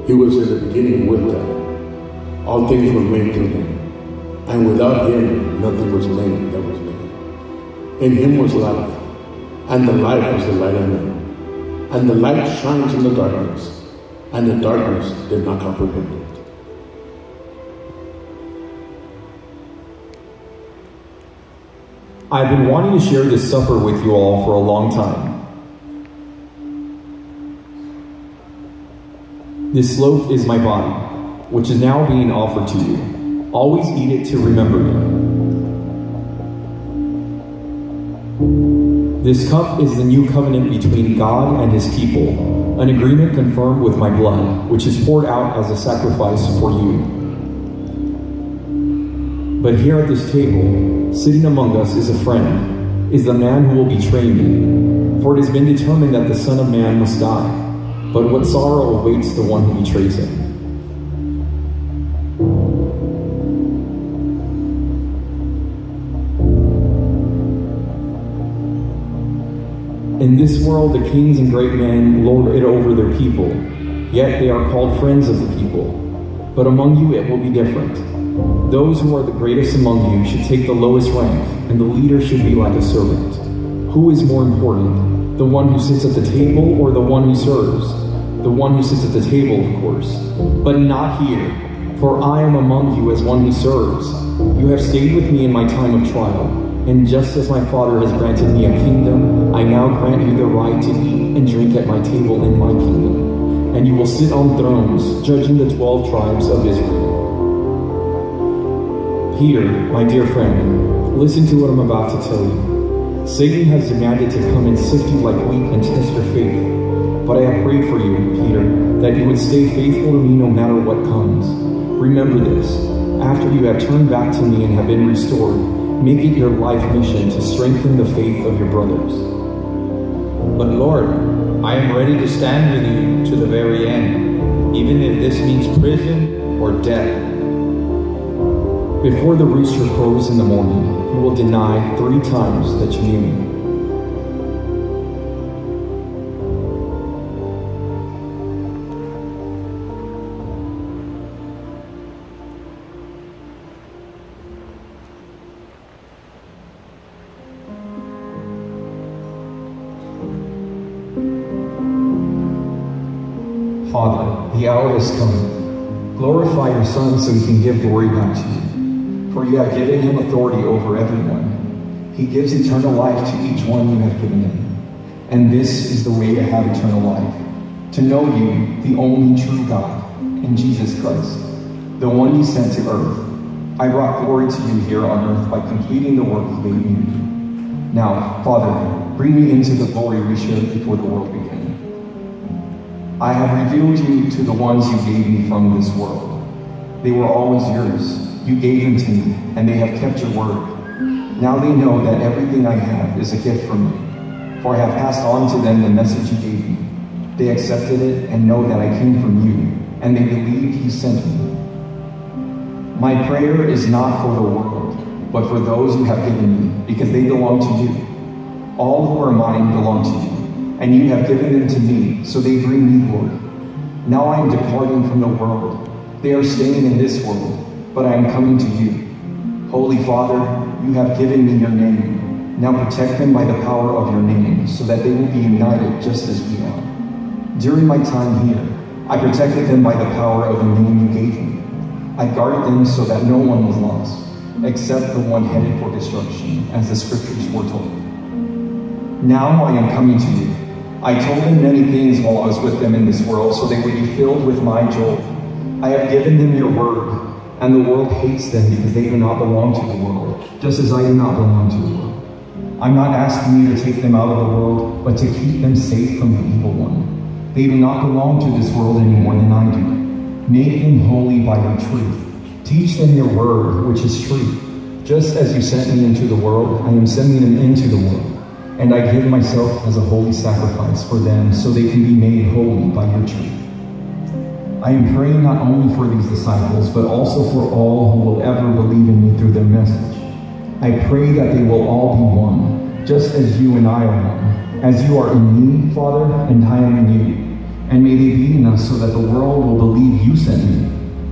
He was in the beginning with God. All things were made through him, and without him nothing was made that was made. In him was life, and the life was the light of men. And the light shines in the darkness, and the darkness did not comprehend it. I've been wanting to share this supper with you all for a long time. This loaf is my body, which is now being offered to you. Always eat it to remember me. This cup is the new covenant between God and his people, an agreement confirmed with my blood, which is poured out as a sacrifice for you. But here at this table, sitting among us is a friend, is the man who will betray me. For it has been determined that the Son of Man must die, but what sorrow awaits the one who betrays him. In this world, the kings and great men lord it over their people, yet they are called friends of the people. But among you it will be different. Those who are the greatest among you should take the lowest rank, and the leader should be like a servant. Who is more important, the one who sits at the table or the one who serves? The one who sits at the table, of course. But not here, for I am among you as one who serves. You have stayed with me in my time of trial, and just as my Father has granted me a kingdom, I now grant you the right to eat and drink at my table in my kingdom. And you will sit on thrones, judging the 12 tribes of Israel. Peter, my dear friend, listen to what I'm about to tell you. Satan has demanded to come and sift you like wheat and test your faith. But I have prayed for you, Peter, that you would stay faithful to me no matter what comes. Remember this, after you have turned back to me and have been restored, make it your life mission to strengthen the faith of your brothers. But Lord, I am ready to stand with you to the very end, even if this means prison or death. Before the rooster crows in the morning, you will deny 3 times that you knew me. Father, the hour has come. Glorify your Son so he can give glory back to you. For you have given him authority over everyone. He gives eternal life to each one you have given him. And this is the way to have eternal life, to know you, the only true God, and Jesus Christ, the one you sent to earth. I brought glory to you here on earth by completing the work you gave me. Now, Father, bring me into the glory we shared before the world began. I have revealed you to the ones you gave me from this world. They were always yours. You gave them to me, and they have kept your word. Now they know that everything I have is a gift from you, for I have passed on to them the message you gave me. They accepted it and know that I came from you, and they believed you sent me. My prayer is not for the world, but for those you have given me, because they belong to you. All who are mine belong to you, and you have given them to me, so they bring me glory. Now I am departing from the world. They are staying in this world, but I am coming to you. Holy Father, you have given me your name. Now protect them by the power of your name, so that they will be united just as we are. During my time here, I protected them by the power of the name you gave me. I guarded them so that no one was lost, except the one headed for destruction, as the scriptures foretold. Now I am coming to you. I told them many things while I was with them in this world, so they would be filled with my joy. I have given them your word, and the world hates them because they do not belong to the world, just as I do not belong to the world. I'm not asking you to take them out of the world, but to keep them safe from the evil one. They do not belong to this world any more than I do. Make them holy by your truth. Teach them your word, which is truth. Just as you sent me into the world, I am sending them into the world. And I give myself as a holy sacrifice for them so they can be made holy by your truth. I am praying not only for these disciples, but also for all who will ever believe in me through their message. I pray that they will all be one, just as you and I are one, as you are in me, Father, and I am in you. and may they be in us so that the world will believe you sent me.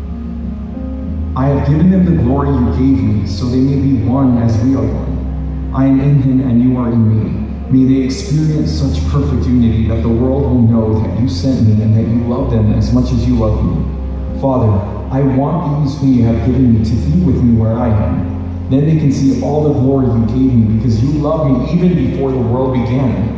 I have given them the glory you gave me, so they may be one as we are one. I am in him and you are in me. May they experience such perfect unity that the world will know that you sent me and that you love them as much as you love me. Father, I want these whom you have given me to be with me where I am. Then they can see all the glory you gave me because you loved me even before the world began.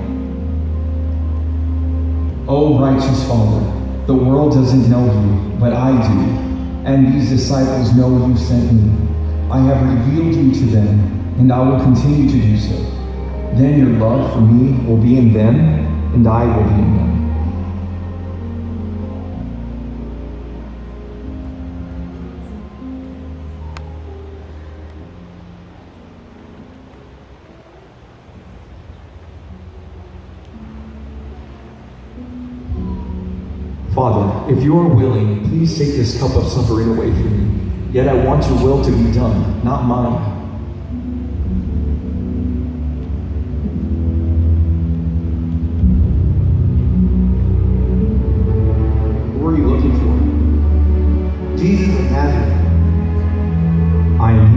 O righteous Father, the world doesn't know you, but I do, and these disciples know you sent me. I have revealed you to them, and I will continue to do so. Then your love for me will be in them, and I will be in them. Father, if you are willing, please take this cup of suffering away from me. Yet I want your will to be done, not mine. Who are you looking for? Jesus of Nazareth. I am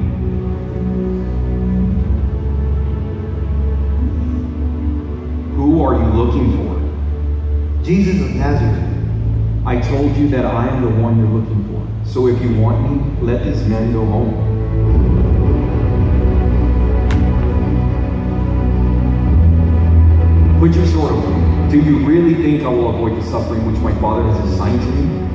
he. Who are you looking for? Jesus of Nazareth. I told you that I am the one you're looking for. So if you want me, let these men go home. Put your sword away. Do you really think I will avoid the suffering which my Father has assigned to me?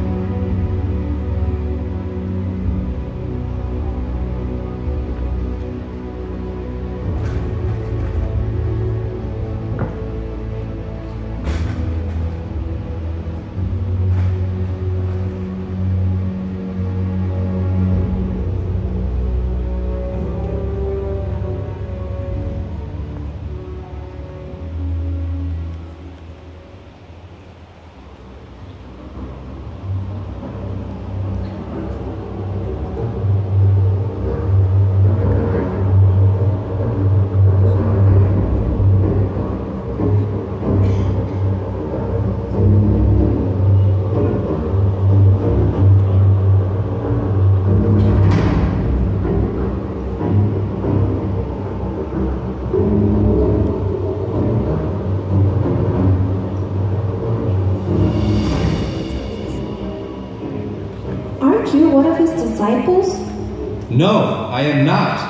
Aren't you one of his disciples? No, I am not.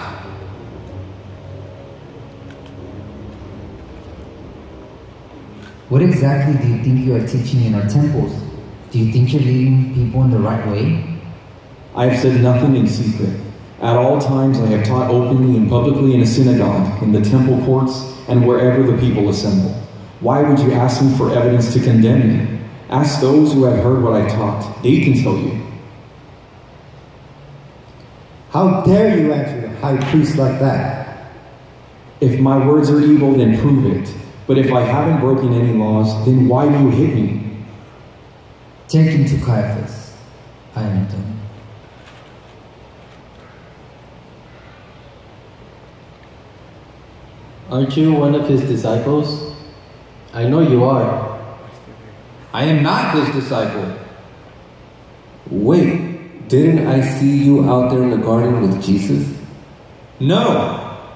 What exactly do you think you are teaching in our temples? Do you think you're leading people in the right way? I have said nothing in secret. At all times I have taught openly and publicly in a synagogue, in the temple courts, and wherever the people assemble. Why would you ask me for evidence to condemn me? Ask those who have heard what I taught. They can tell you. How dare you answer the high priest like that? If my words are evil, then prove it. But if I haven't broken any laws, then why do you hit me? Take him to Caiaphas. I am done. Aren't you one of his disciples? I know you are. I am not his disciple. Wait, didn't I see you out there in the garden with Jesus? No.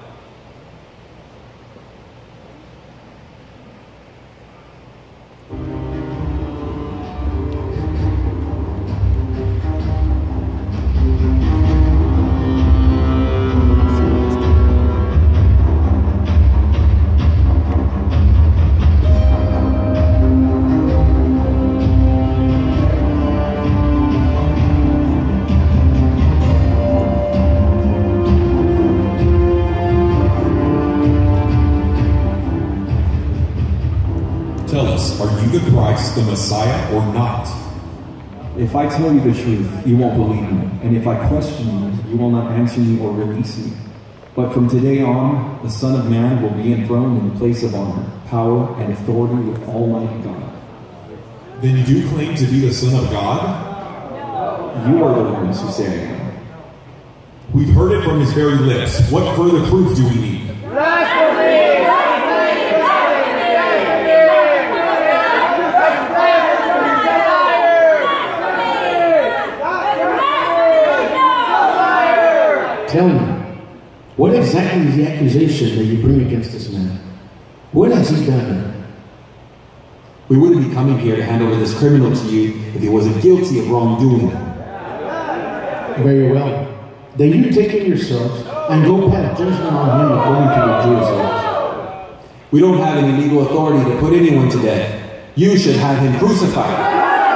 Tell us, are you the Christ, the Messiah, or not? If I tell you the truth, you won't believe me. And if I question you, you will not answer me or release me. But from today on, the Son of Man will be enthroned in the place of honor, power, and authority with Almighty God. Then you claim to be the Son of God? You are the ones who say I am. We've heard it from his very lips. What further proof do we need? Blasphemy! Tell me, what exactly is the accusation that you bring against this man? What has he done? We wouldn't be coming here to hand over this criminal to you if he wasn't guilty of wrongdoing. Very well. Then you take him yourselves and go pass judgment on him according to your Jewish laws. We don't have any legal authority to put anyone to death. You should have him crucified.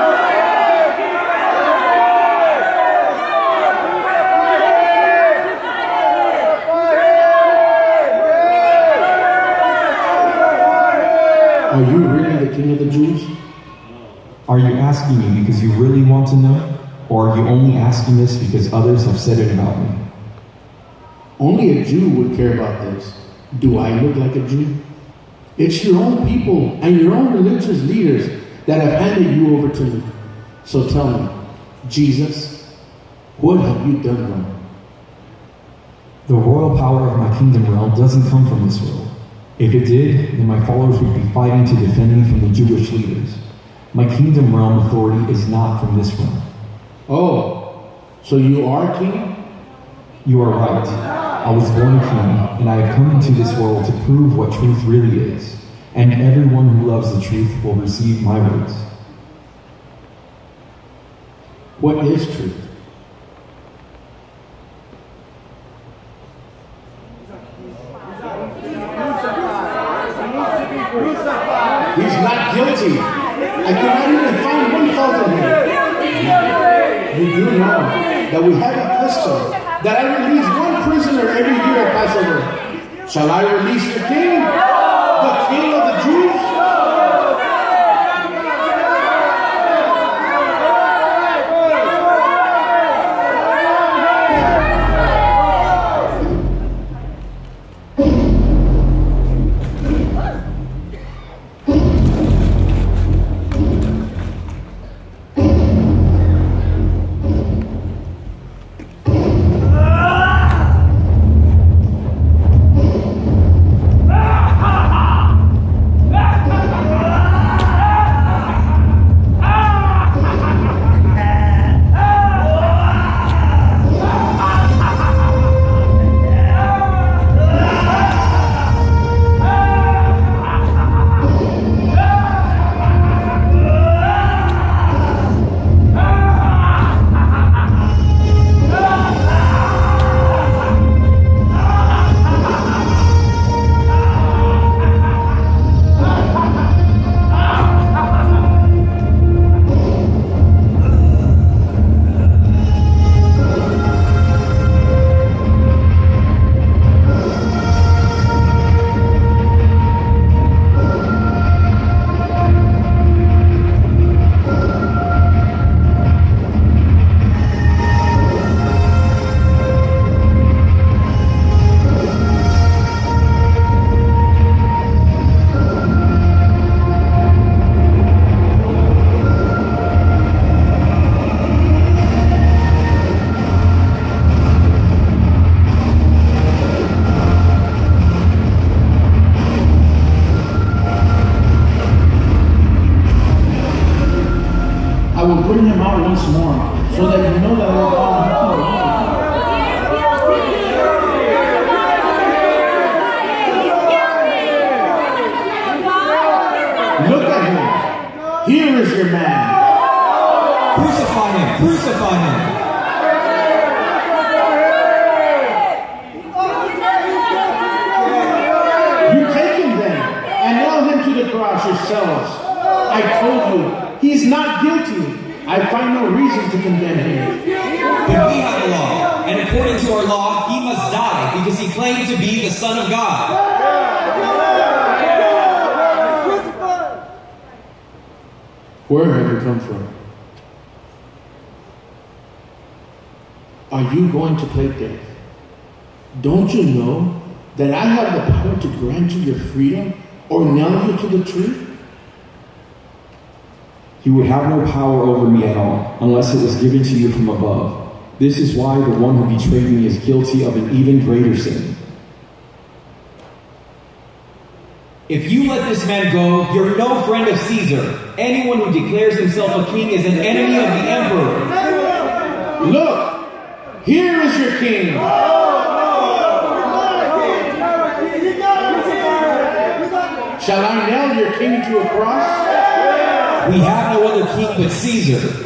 Are you really the king of the Jews? Are you asking me because you really want to know? Or are you only asking this because others have said it about me? Only a Jew would care about this. Do I look like a Jew? It's your own people and your own religious leaders that have handed you over to me. So tell me, Jesus, what have you done wrong? The royal power of my kingdom realm doesn't come from this world. If it did, then my followers would be fighting to defend me from the Jewish leaders. My kingdom realm authority is not from this realm. Oh, so you are king? You are right. I was born a king, and I have come into this world to prove what truth really is. And everyone who loves the truth will receive my words. What is truth? He's not guilty. I cannot even find one fault in him. You do know that we have a custom that I release one prisoner every year at Passover. Shall I release the king? The king of the Jews? I will bring him out once more, so that you know that I found him. Look at him. Here is your man. Crucify him! Crucify him! You take him then, and nail him to the cross yourselves. I told you, he's not guilty. I find no reason to condemn him. But we have a law, and according to our law, he must die because he claimed to be the Son of God. Where have you come from? Are you going to play death? Don't you know that I have the power to grant you your freedom or nail you to the tree? You would have no power over me at all, unless it was given to you from above. This is why the one who betrayed me is guilty of an even greater sin. If you let this man go, you're no friend of Caesar. Anyone who declares himself a king is an enemy of the emperor. Look, here is your king. king to a cross? We have no other king but Caesar.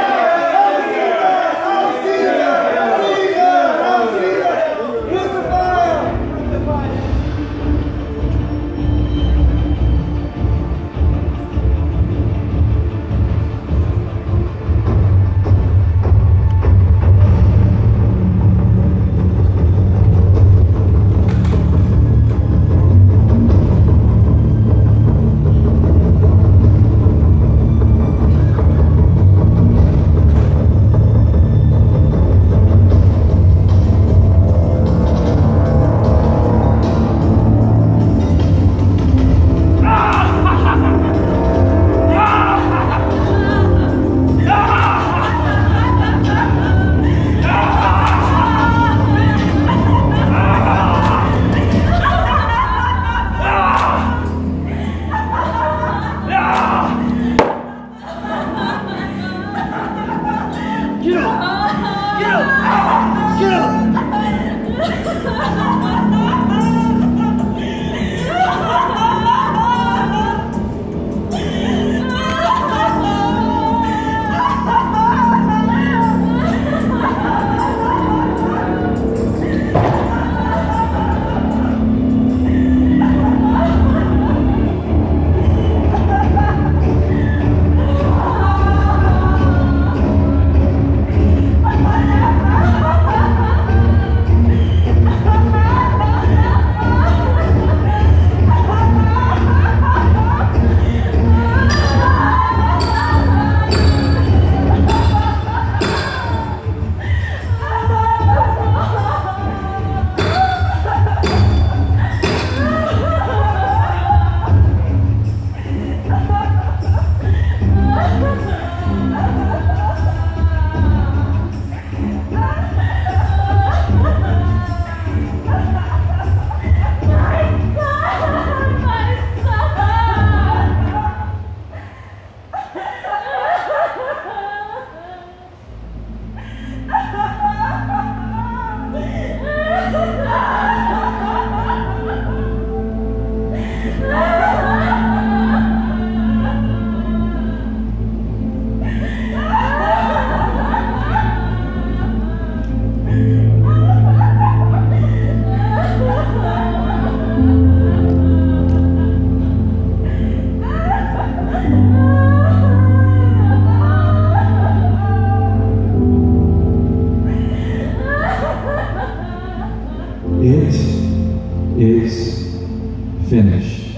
finished.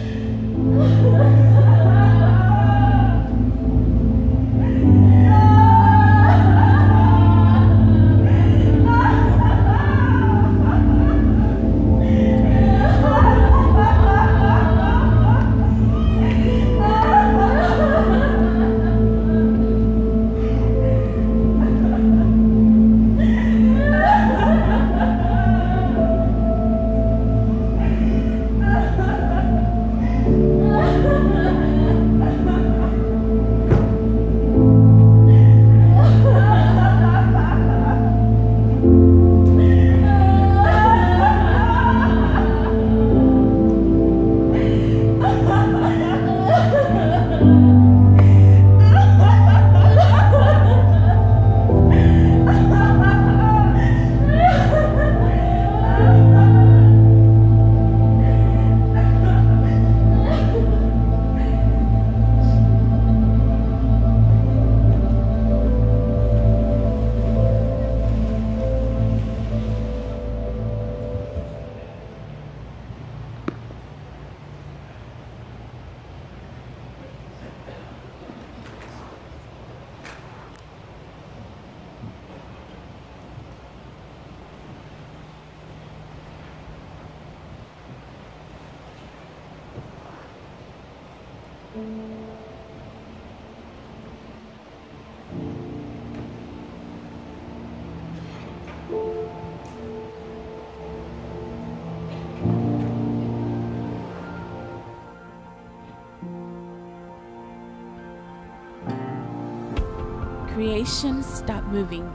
Creation stopped moving,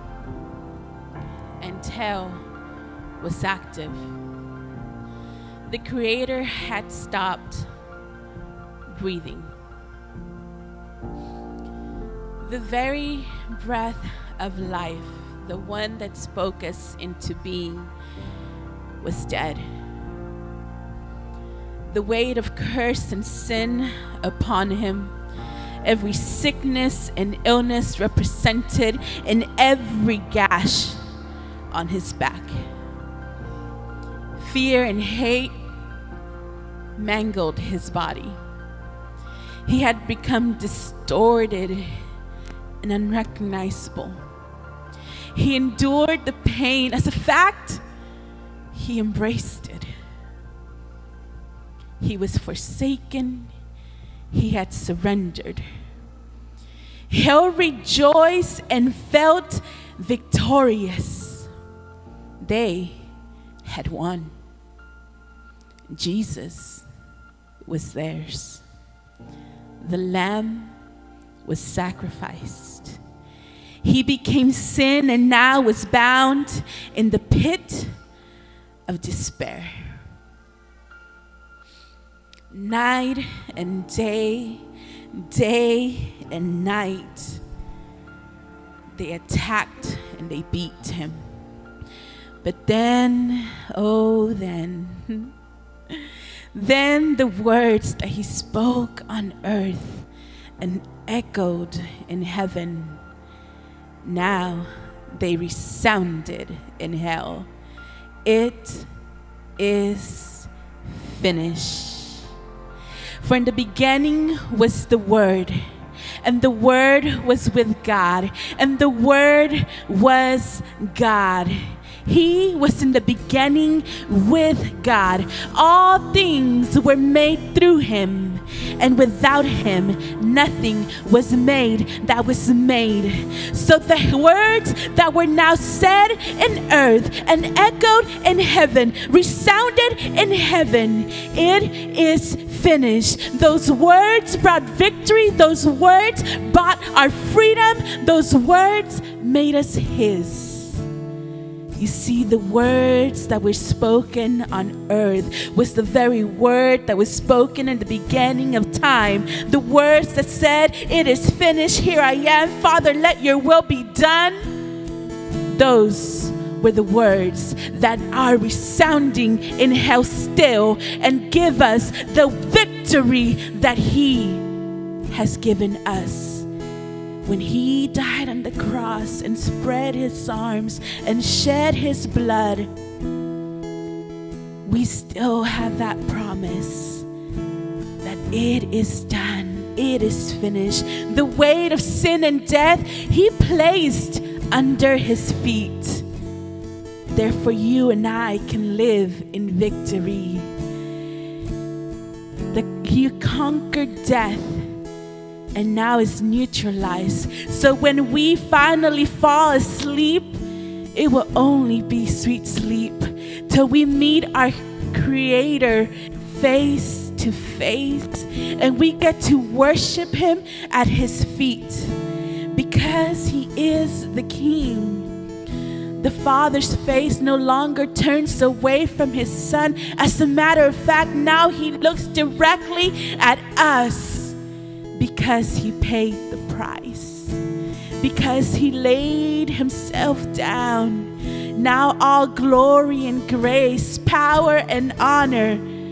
and Tel was active. The Creator had stopped breathing. The very breath of life, the one that spoke us into being, was dead. The weight of curse and sin upon him, every sickness and illness represented in every gash on his back. Fear and hate mangled his body. He had become distorted and unrecognizable. He endured the pain. As a fact, he embraced it. He was forsaken. He had surrendered. Hell rejoiced and felt victorious. They had won. Jesus was theirs. The Lamb was sacrificed. He became sin and now was bound in the pit of despair. Night and day, day and night, they attacked and they beat him. But then, oh then the words that he spoke on earth and echoed in heaven, now they resounded in hell. It is finished. For in the beginning was the Word, and the Word was with God, and the Word was God. He was in the beginning with God. All things were made through him, and without him nothing was made that was made. So the words that were now said in earth and echoed in heaven resounded in heaven. It is finished. Those words brought victory. Those words brought our freedom. Those words made us his. You see, the words that were spoken on earth was the very word that was spoken in the beginning of time. The words that said, "It is finished, here I am, Father, let your will be done." Those were the words that are resounding in hell still and give us the victory that he has given us. When he died on the cross and spread his arms and shed his blood, we still have that promise that it is done, it is finished. The weight of sin and death he placed under his feet. Therefore you and I can live in victory. He conquered death and now is neutralized. So when we finally fall asleep, it will only be sweet sleep till we meet our Creator face to face and we get to worship him at his feet because he is the King. The Father's face no longer turns away from his Son. As a matter of fact, now he looks directly at us. Because he paid the price. Because he laid himself down. Now all glory and grace, power and honor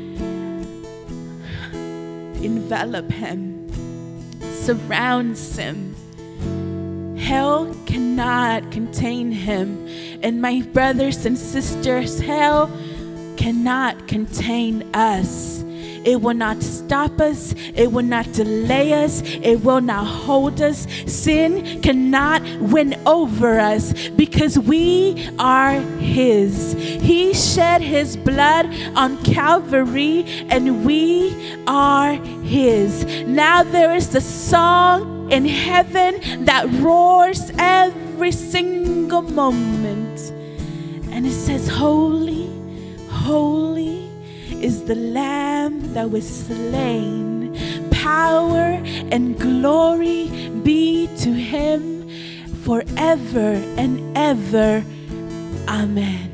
envelop him, surrounds him. Hell cannot contain him. And my brothers and sisters, hell cannot contain us. It will not stop us. It will not delay us. It will not hold us. Sin cannot win over us because we are his. He shed his blood on Calvary and we are his. Now there is a song in heaven that roars every single moment. And it says, "Holy, holy is the Lamb that was slain. Power and glory be to him forever and ever. Amen."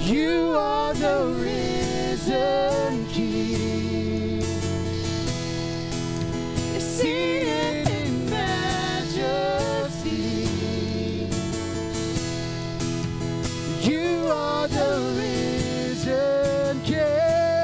You are the risen King, seated in majesty. You are the risen King.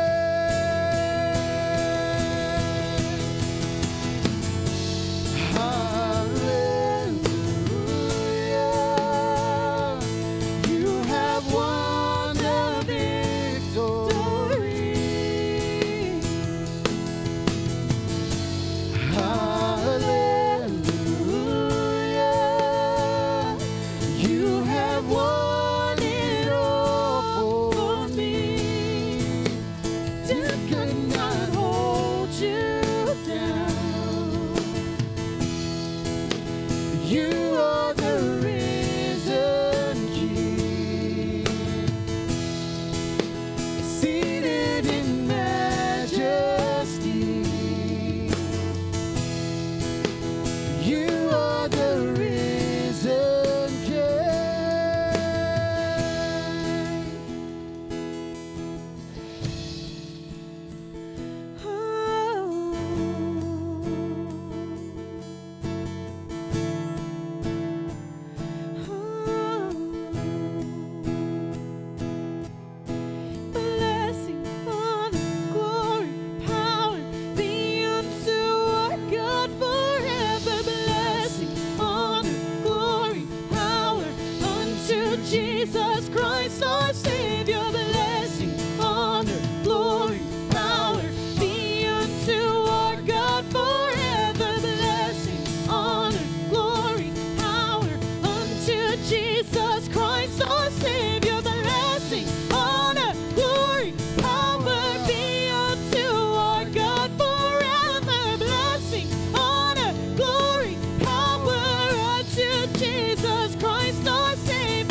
Jesus Christ our Savior, blessing, honor, glory, power be unto our God forever. Blessing, honor, glory, power unto Jesus Christ our Savior. Blessing, honor, glory, power be unto our God forever. Blessing, honor, glory, power unto Jesus Christ our Savior.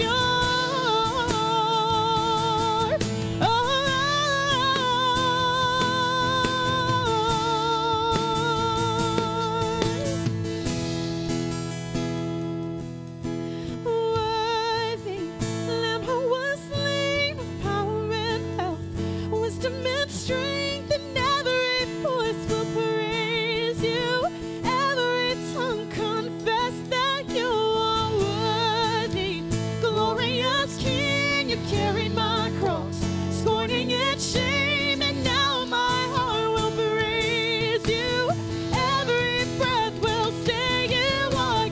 Strength and every voice will praise you. Every tongue confess that you are worthy. Glorious King, you carried my cross, scorning its shame, and now my heart will praise you. Every breath will say you are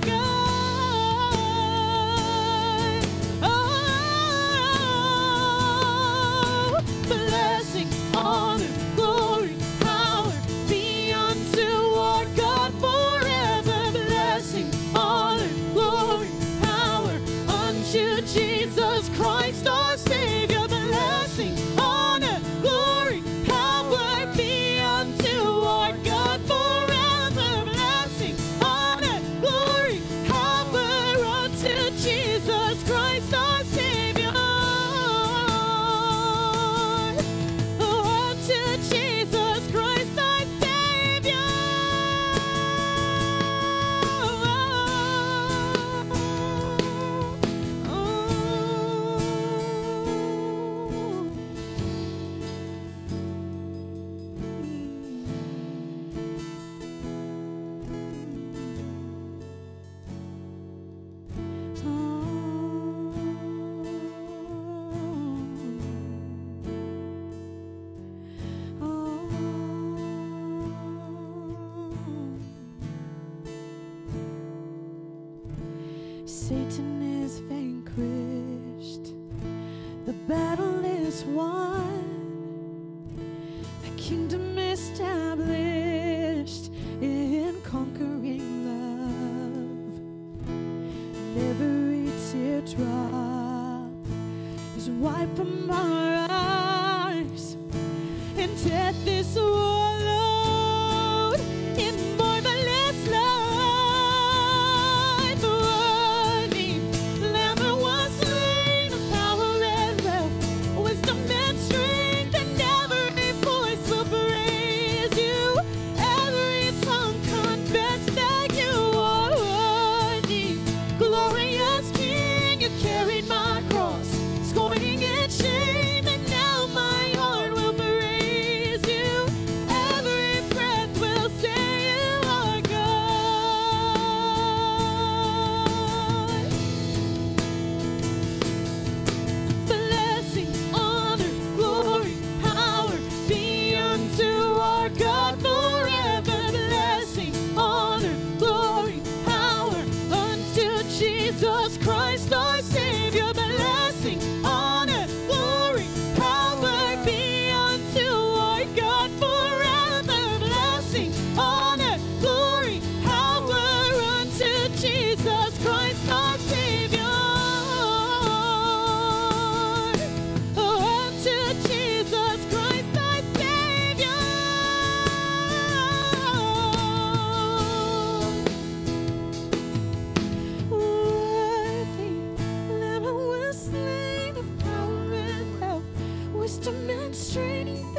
God. Oh, blessing, honor, glory, power be unto our God forever. Blessing, honor, glory, power unto Jesus Christ our Savior. Blessing, honor, glory, power be unto our God forever. Blessing, honor, glory, power unto Jesus Christ our Savior. Jesus Christ our Savior. Satan is vanquished, the battle is won, the kingdom established in conquering love. And every teardrop is wiped from our eyes, and death is swallowed in marvelous love. Glorious King, you carried my cross, scorning its shame. Jesus Christ, our Savior. Blessing, honor, glory, power be unto our God forever. Blessing, honor, glory, power unto Jesus Christ, our Savior. Unto Jesus Christ, our Savior. Worthy Lamb was slain of power and health, was demonstrating